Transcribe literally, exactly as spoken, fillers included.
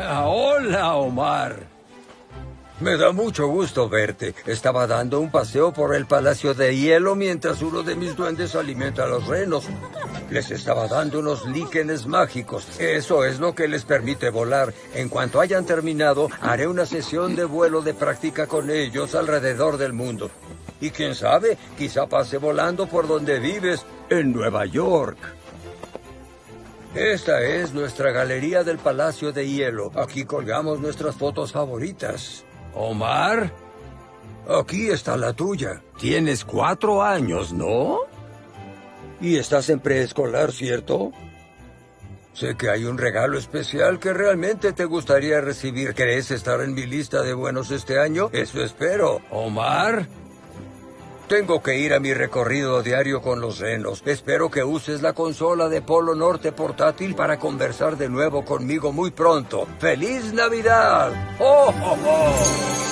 Ah, hola, Omar. Me da mucho gusto verte. Estaba dando un paseo por el Palacio de Hielo mientras uno de mis duendes alimenta a los renos. Les estaba dando unos líquenes mágicos. Eso es lo que les permite volar. En cuanto hayan terminado, haré una sesión de vuelo de práctica con ellos alrededor del mundo. Y quién sabe, quizá pase volando por donde vives, en Nueva York. Esta es nuestra galería del Palacio de Hielo. Aquí colgamos nuestras fotos favoritas. Omar, aquí está la tuya. Tienes cuatro años, ¿no? Y estás en preescolar, ¿cierto? Sé que hay un regalo especial que realmente te gustaría recibir. ¿Crees estar en mi lista de buenos este año? Eso espero. Omar, tengo que ir a mi recorrido diario con los renos. Espero que uses la consola de Polo Norte portátil para conversar de nuevo conmigo muy pronto. ¡Feliz Navidad! ¡Oh, oh, oh!